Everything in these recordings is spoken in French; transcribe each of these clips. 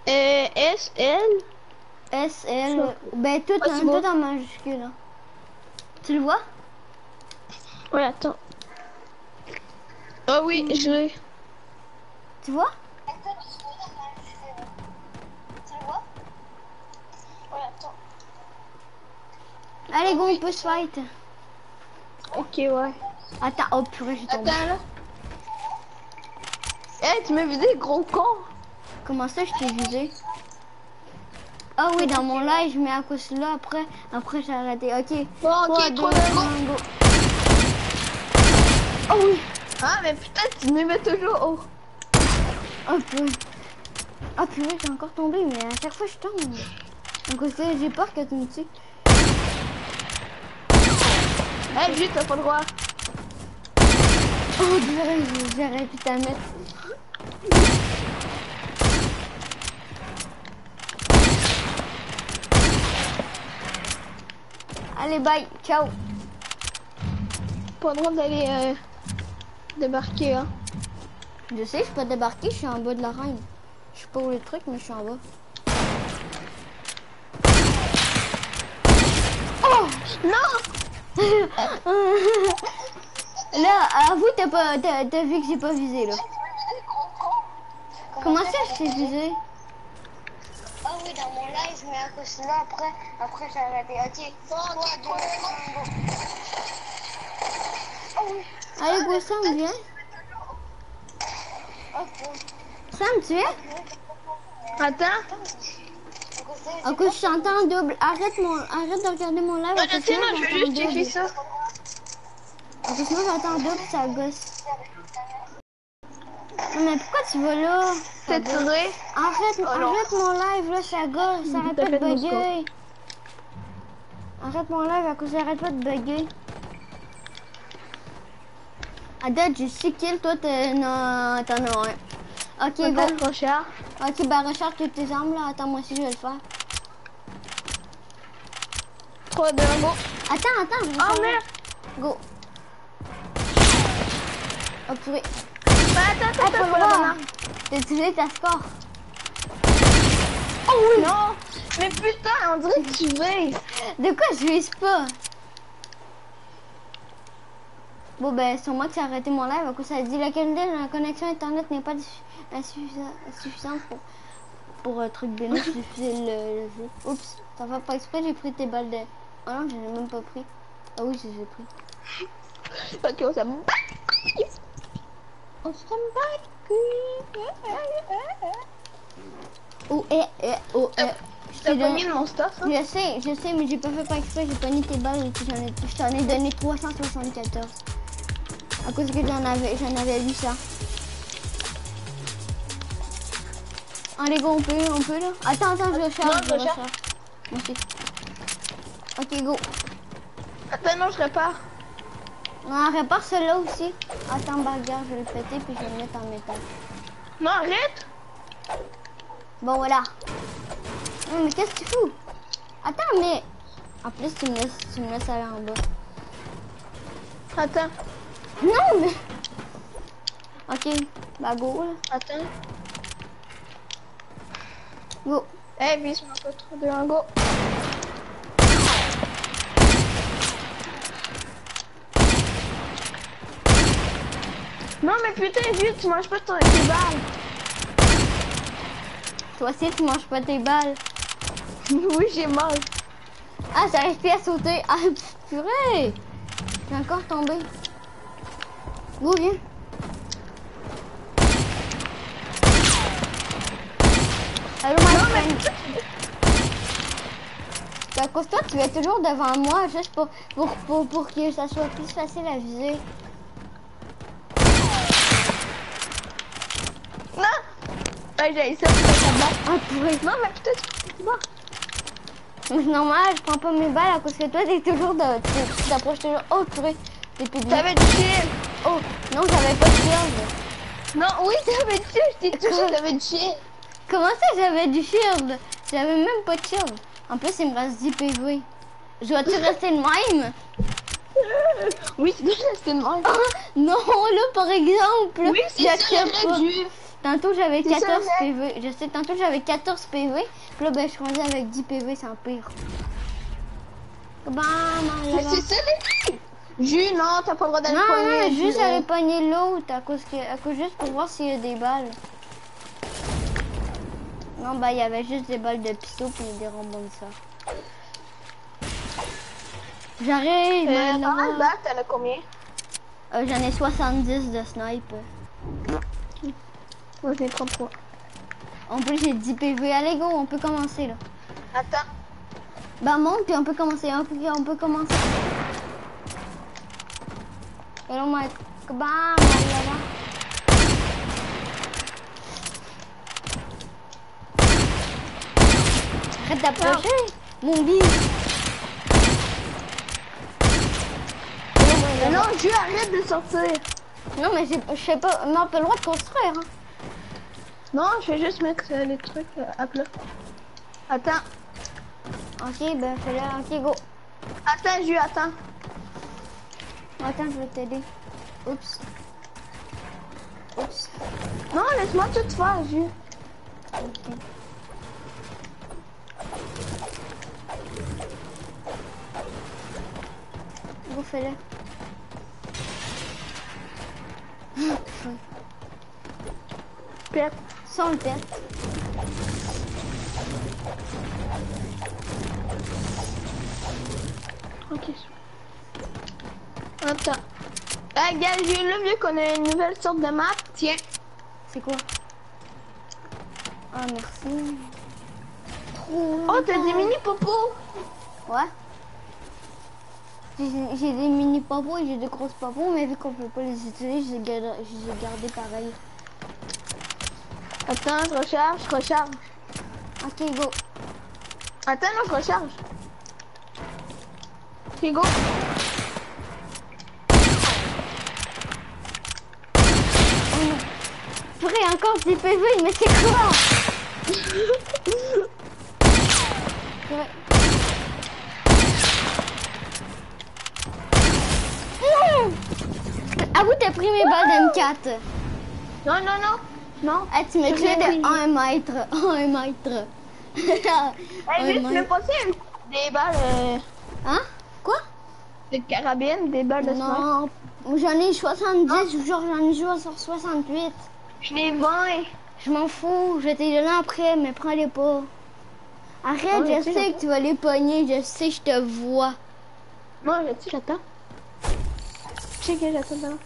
S, L. S, L. Ben, tout en majuscule. Hein. Tu le vois? Ouais, attends. Ah oui, je l'ai. Tu vois? Allez, go, on peut se fight. Ok, ouais. Attends, oh purée, j'ai tombé. Attends, là. Eh, tu m'as visé, gros con. Comment ça, je t'ai visé? Ah oui, dans mon live, mais à cause de là, après j'ai arrêté. Ok. Bon, ok, 3, 2, 1, go. Oh oui. Ah, mais putain, tu me mets toujours haut. Oh purée. Ah purée, j'ai encore tombé, mais à chaque fois je tombe. Donc j'ai peur que tu me tues. Eh, vite, t'as pas le droit. Oh purée, j'aurais pu t'en mettre. Allez, bye, ciao. Pas le droit d'aller débarquer, hein. Je sais, je peux débarquer, je suis en bas de la reine. Je sais pas où le truc, mais je suis en bas. Oh non. Là, avoue, t'as vu que j'ai pas visé, là. Comment ça, je t'ai visé? Ah oui, dans mon live, mais à cause de là, après j'ai arrêté. Ok, 3, 2, 1, go. Oh oui. Allez, go, Sam, viens. Sam, tu es? Attends. À cause je t'entends en double. Arrête de regarder mon live. Non, je sais, non, je veux juste checker ça. À cause moi, j'entends en double, ça gosse. Non, mais pourquoi tu vas là? T'es tiré? Arrête mon live, là, ça gosse. Arrête pas de bugger. Arrête mon live à cause j'arrête pas de bugger. À date, j'ai 6 kills, toi t'en as un. Ok, go. Rochard. Ok, bah recharge toutes tes armes là. Attends, moi aussi je vais le faire. 3, 2, 1, go. Attends, je vais Oh faire. merde. Go. Oh purée. Bah, attends, Faut le pas la voir. banane. T'as utilisé ta score. Oh oui. Non. Mais putain, on dirait que tu vises. De quoi je vise pas? Bon ben c'est moi qui ai arrêté mon live à cause ça dit la qualité de la connexion internet n'est pas suffisante pour truc bénin diffuser le jeu. Oups, ça va pas exprès, j'ai pris tes balles de... Ah non, je l'ai même pas pris. Ah oui, je les ai pris. Ok, on s'en bat. On se bat. Oh, Je t'ai pas mis mon stuff, hein? Je sais, mais j'ai pas fait exprès, j'ai pas mis tes balles et je t'en ai donné 374. À cause que j'en avais vu ça. Allez, go, on peut là. Attends, je recharge. Non, je recharge. Merci. Ok, go. Attends, non, je répare. Non, répare celui-là aussi. Attends, bah, regarde, je vais le péter puis je vais le mettre en métal. Non, arrête. Bon, voilà. Non, mais qu'est-ce que tu fous? Attends, mais... En plus, tu me laisses aller en bas. Attends. Non, mais... Ok, bah go, là. Attends. Go. Eh, vise-moi pas trop de un go. Non, mais putain, vite, tu manges pas tes balles. Toi aussi, tu manges pas tes balles. Oui, j'ai mal. Ah, j'arrive plus à sauter. Ah, purée. J'ai encore tombé. Go, viens. Allô, my friend. À cause de toi, tu es toujours devant moi, juste pour que ça soit plus facile à viser. Non. Ouais, j'ai ça pour ta balle. Ah, purée. Non, mais putain, tu vas. C'est normal, je prends pas mes balles à cause que toi, tu t'approches toujours. Oh, purée. J'ai plus de vie. T'avais du shield. Oh, non, j'avais pas de shield. Non, oui, t'avais du shield. Je t'ai touché, t'avais du shield. Comment ça, j'avais du shield? J'avais même pas de shield. En plus, il me reste 10 PV. Je dois-tu rester de même? Oui, tu dois rester de même. Non, là, par exemple. Oui, c'est ça, j'accepte le pas. juif. Tantôt j'avais C'est ça, 14 mais- PV. Je sais, tantôt j'avais 14 PV. Puis là, ben, je suis rendue avec 10 PV, c'est pire. Bam, Mais c'est ça, les Jus, non, t'as pas le droit d'aller non, pogner. non, juste Jus, aller pogner l'autre à cause juste pour voir s'il y a des balles. Non, bah il y avait juste des balles de pistolet puis des ronbons de ça. J'arrive, man, Dans là. le bac, t'en as combien? J'en ai 70 de snipe. Moi, j'en ai 33. En plus, j'ai 10 PV. Allez, go, on peut commencer, là. Attends. Bah, monte, puis on peut commencer. On peut commencer. Et là, on va être... Bam, là. Arrête d'approcher, mon bille. Mais non, Jus, arrête de sortir. Non, mais je sais pas, on n'a pas le droit de construire. Hein. Non, je vais juste mettre les trucs à plat. Attends. Ok, ben fais-le. Ok, go. Attends, Jus, attends. Attends, je vais t'aider. Oups. Oups. Non, laisse-moi tout faire, Jus. Ok. Go, fais-le. Pète. Sans le pète. Ok. Attends. Ah, gars, j'ai là, vu qu'on a une nouvelle sorte de map. Tiens. C'est quoi? Ah, merci. Trop Oh, t'as des mini popos. Ouais. J'ai des mini papos et j'ai des grosses papos, mais vu qu'on peut pas les utiliser, je les ai gardés pareil. Attends, je recharge. Ok, go. Attends, non, je recharge. Ok, go. Purée, encore 10 PV, mais c'est quoi? Purée. Ah vous t'as pris mes balles d'M4. Non, non, non. Non. Ah tu me Je tuais l'ai de 1 mètre. 1 mètre. Hey, vite, tu me passer des balles Hein? Quoi? de carabine, des balles de sniper. Non. J'en ai 70, genre j'en ai joué sur 68. Je les vends. Je m'en fous, je vais te donner après, mais prends-les pas. Arrête, Ouais, je tu sais, sais que tu vas les pogner, je sais, je te vois. Non, j'attends. Je sais que j'attends là.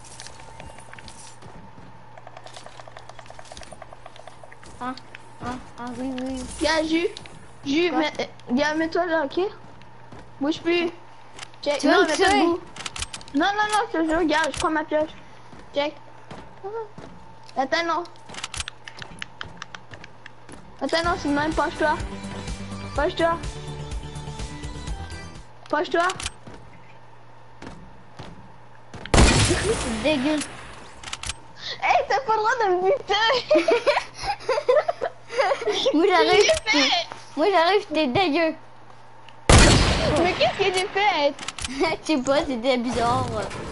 Ah oui, oui. Gars, Jus, Quoi? gars, mets-toi là, ok? Bouge plus. Check. Tu veux Non, me mets pas tuer? debout. Non, non, non, je te jure, gars, je prends ma pioche. Check. Attends, non. Attends, non, c'est le même, penche-toi. Penche-toi. Penche-toi. C'est dégueu. Hey, t'as pas le droit de me buter. Moi j'arrive, J'ai fait. moi j'arrive, t'es dégueu. Mais qu'est-ce que j'ai fait? Je sais pas, c'était bizarre.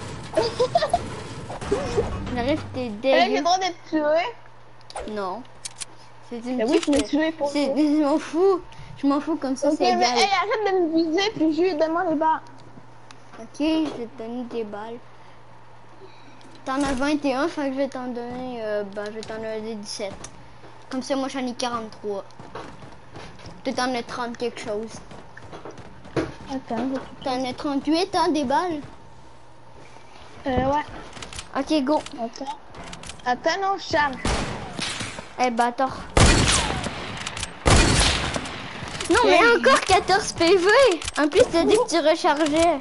J'arrive, t'es Hey, j'ai dégueu. le droit d'être tué. Non. C'est une Mais oui, tu m'as petite... tué pour ça. Je m'en fous. Je m'en fous comme ça, Ok, c'est mais égal. hey, arrête de me viser, puis Jus, donne-moi les balles. Ok, je vais te donner des balles. T'en as 21, fait que je vais t'en donner, je vais t'en donner 17. Comme ça, moi j'en ai 43. Toi t'en as 30 quelque chose. Attends, T'en as 38, hein, des balles? ouais. Ok, go. Attends. Attends, non, je charge. Eh, bâtard. Non, mais encore 14 PV. En plus, t'as dit que tu rechargeais.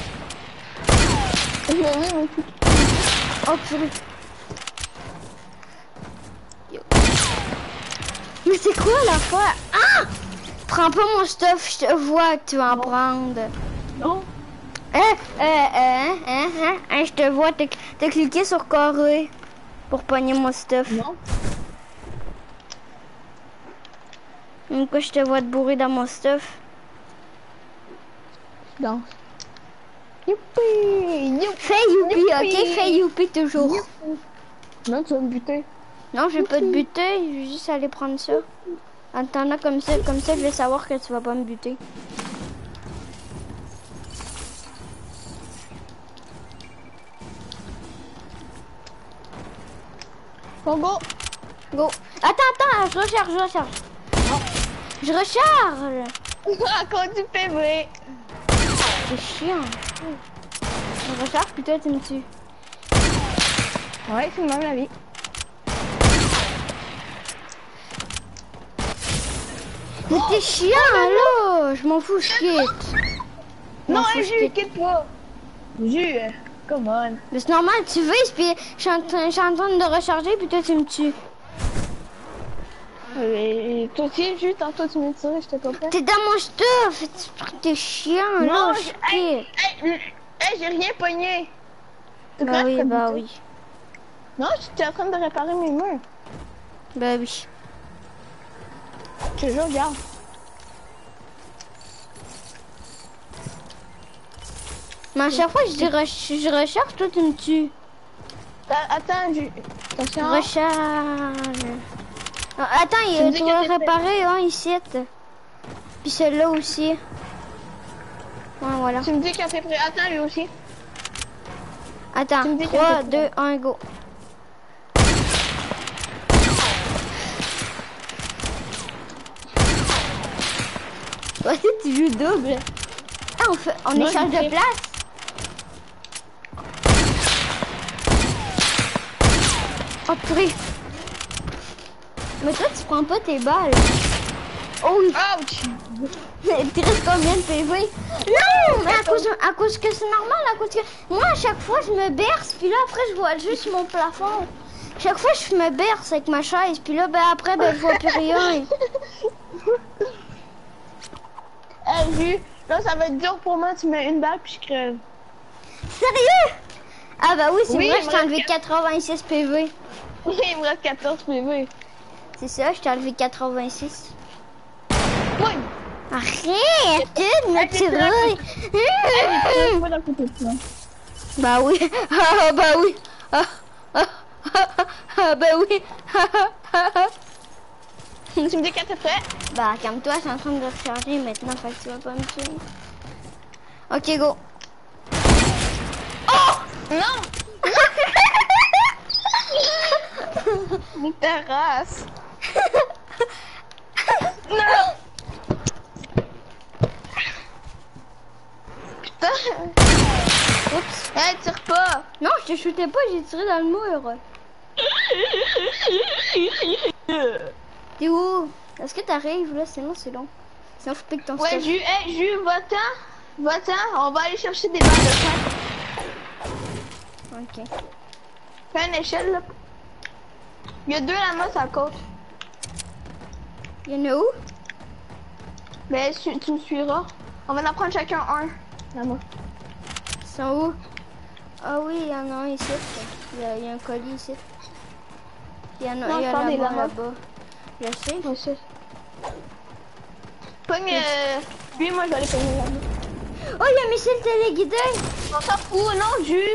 Oh, purée. Yo. Mais c'est quoi l'affaire? Ah! Prends pas mon stuff, je te vois que tu vas en prendre. Non. Je te vois, t'as cliqué sur carré pour pogner mon stuff. Non. Pourquoi je te vois te bourrer dans mon stuff? Danse. Youpi! Youpi! Fais youpi, ok? Fais youpi toujours. Non, tu vas me buter. Non, je vais pas te buter, je vais juste aller prendre ça. Attends, comme ça, je vais savoir que tu vas pas me buter. Bon, go. Go. Attends, je recharge. Je recharge. À cause du PV. C'est chiant. Je recharge, puis toi, tu me tues. Ouais, c'est le même la vie. Mais t'es chiant, là. Je m'en fous, je quitte. Non, faut que je Jus, quitte pas. Jus, come on. Mais c'est normal, tu vises, puis je suis en train de recharger, puis toi, tu me tues. Et toi aussi, Jus, tantôt tu m'as tiré, j'étais pas prêt. T'es dans mon stuff. T'es chiant, là. Non, Je quitte. j'ai rien pogné. T'es Bah correct, oui, t'as bah buté? oui. Non, j'étais en train de réparer mes murs. Bah oui. Je te jure, regarde. Mais à chaque fois que je recharge, toi, tu me tues. Attends, Jus. Attention. Recharge. Ah, attends, Tu me dis tu que vas t'es prêt. réparer un ici. Puis celui-là aussi. Ouais, voilà. Tu me dis quand t'es prêt. Attends, lui aussi. Attends, tu me dis 3, quand t'es 2, 1, go. Ouais, tu joues double. Ah, on Non, échange je de place. Oh, purée. Mais toi, tu prends pas tes balles. Oh, Ouch! tu restes combien de PV? Non, mais à cause que c'est normal, à cause que... Moi, à chaque fois, je me berce, puis là, après, je vois juste mon plafond. Chaque fois, je me berce avec ma chaise, puis là, ben, après, ben, je vois plus rien. Hey, Jus, là, ça va être dur pour moi. Tu mets une balle, puis je crève. Sérieux? Ah bah oui, c'est Oui, vrai, il je me t'ai reste enlevé 86 PV. Il me reste 14 PV. C'est ça, je t'ai enlevé 86. Oui! Arrête de me tirer. Je pas dans le côté de toi. Bah oui, ah bah oui, bah oui. Tu me dis quand t'es prêt? Bah calme-toi, je suis en train de recharger maintenant, fait que tu vas pas me tuer. Ok, go. Non! Une terrasse. Non! Putain! Oups. Hey, tire pas! Non, je te shootais pas, j'ai tiré dans le mur. T'es où? Est-ce que t'arrives là? Sinon c'est long. Sinon je pique ton Ouais, stuff. Jus, va-t'en. Va-t'en, on va aller chercher des barres de pain. Ok. Fais une échelle, là. Il y a deux lamas à la côte. Y'en a où? Ben, tu me suivras. On va en prendre chacun un. Lama. Ils sont où? Ah oui, il y en a un ici. Il y a un colis ici. Il y en a Non, je un parle des là-bas. lamas. Là-bas. Je sais. Moi aussi. Pogne, lui, moi, je vais aller pogner la lama. Oh, il y a un missile téléguidé! On s'en fout, non, Jus.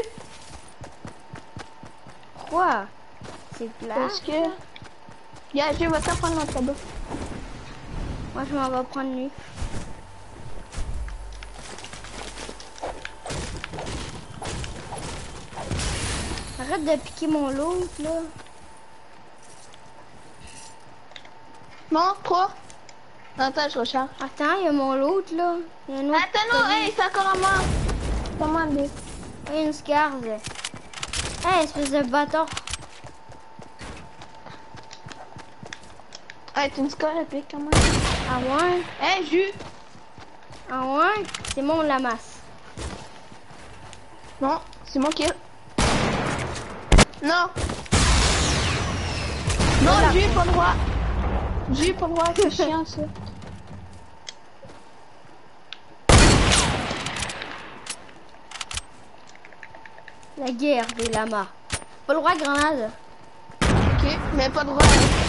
Quoi? C'est plat. Parce que... Y'a, Jus, va-t'en prendre notre tabac. Moi, je m'en vais prendre lui. Arrête de piquer mon lot, là. Bon, 3. Attends, je recharge. Attends, il y a mon lot, là. Il y a un autre. Attends, non, hey, c'est encore à moi. Comment lui? Il y a une scarde. Hey, espèce de bâtard. Hey, t'es une score épique, quand même. Ah ouais? Hey, Jus. Ah ouais? C'est mon lamasse. Non, c'est mon kill. Non. Non, Voilà. Jus, pas le droit. Jus, pas le droit, c'est chiant, ça. La guerre des lamas. Pas le droit, grenade. Ok, mais pas le droit.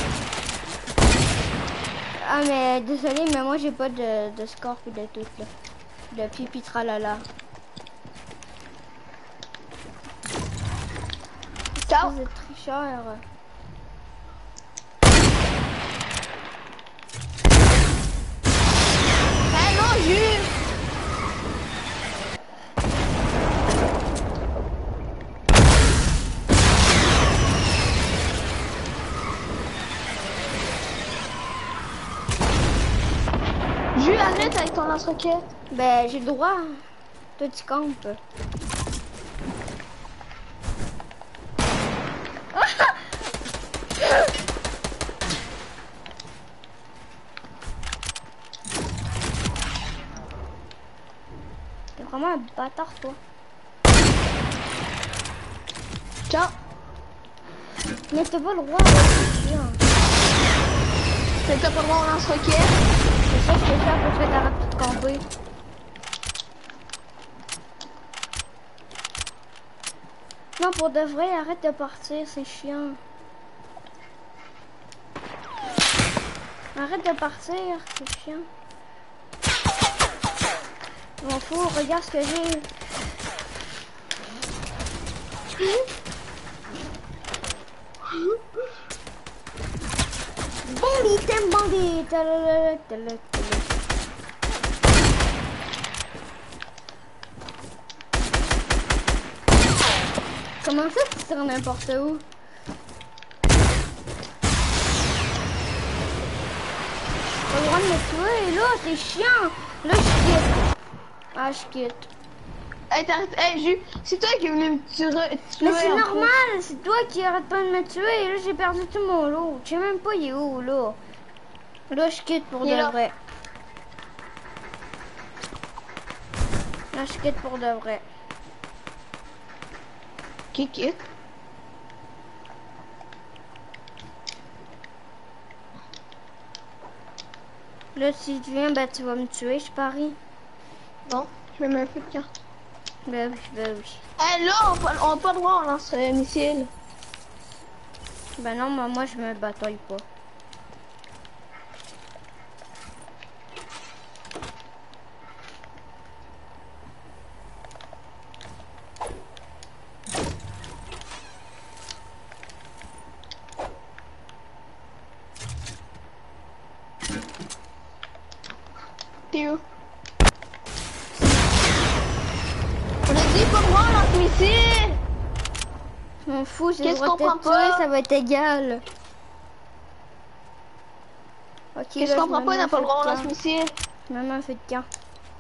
Ah mais désolé, mais moi j'ai pas de score puis de tout là. De pipi tralala. Ciao. Vous êtes tricheur. Jus, arrête avec ton lance-roquette. Ben, j'ai le droit. Toi, tu comptes. T'es vraiment un bâtard, toi. Ciao. Mais t'as pas le droit, c'est chiant. T'as pas le droit au lance-roquette. C'est ça que je te fais pour que t'arrêtes de camper. Non, pour de vrai, arrête de partir, c'est chiant. Arrête de partir, c'est chiant. Je m'en fous, regarde ce que j'ai. Bandit, t'aimes bandit. Comment ça tu tires n'importe où? T'as le droit de me tuer, là, c'est chiant. Là, je quitte. Ah, je quitte. Hey, t'arrêtes. Hey, Jus, c'est toi qui es venu me tuer. Mais c'est normal, c'est toi qui arrête pas de me tuer. Et là, j'ai perdu tout mon lot. Je sais même pas il est où, là. Là, je quitte pour de vrai. Là, je quitte pour de vrai. Qui quitte? Là, si tu viens, ben, tu vas me tuer, je parie. Non, je mets un peu de carte. Ben oui, ben oui. Hey, là, on n'a pas le droit, on lance un missile. Ben non, moi, je me bataille pas. T'es où? On a dit pas le droit, on lance missile. Je m'en fous, j'ai le Qu'est-ce droit de qu'on te prend pas? tuer, ça va être égal. Ok, Qu'est-ce là, qu'on je prend me pas, on mets n'a un pas le feu de droit, on camp. lance missile. Je me mets un feu de camp.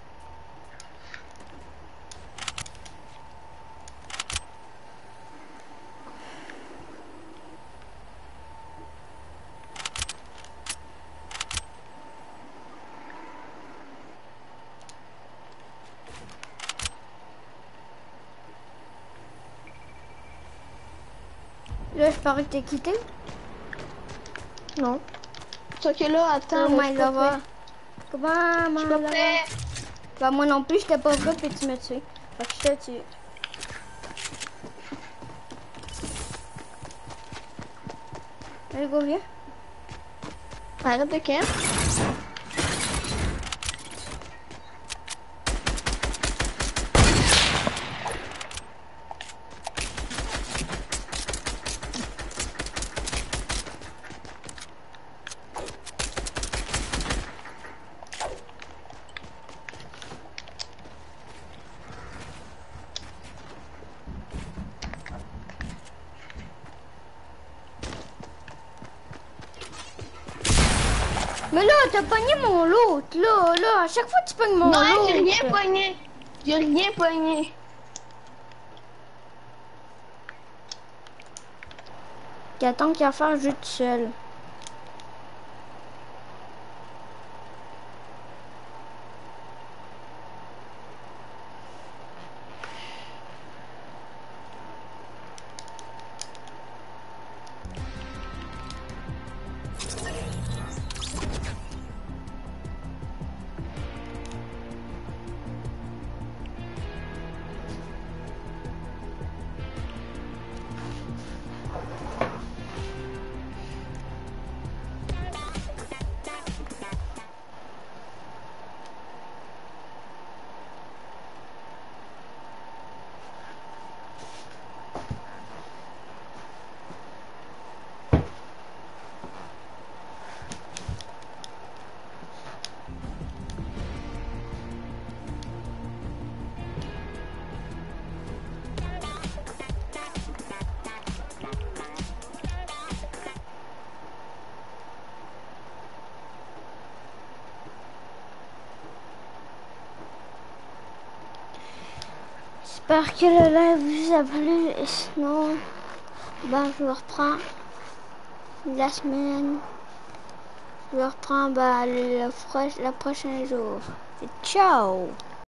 Là, je parie que t'es quitté. Non. Toi que là, attends, Oh là, je my suis pas lover. prêt. Comment, Je suis pas prêt. Bah, moi non plus, j'étais pas prêt, puis tu m'as tué. Fait que je t'ai tué. Allez, go, viens. Arrête de camp. Mais là, t'as pogné mon lot, là. À chaque fois, tu pognes mon Non, hey, lot. j'ai rien pogné. J'ai rien pogné. Qui attend qu'il y a à faire juste seul. J'espère que le live vous a plu. Et sinon, ben, je le reprends la semaine. Je le reprends ben, le prochain jour. Et ciao!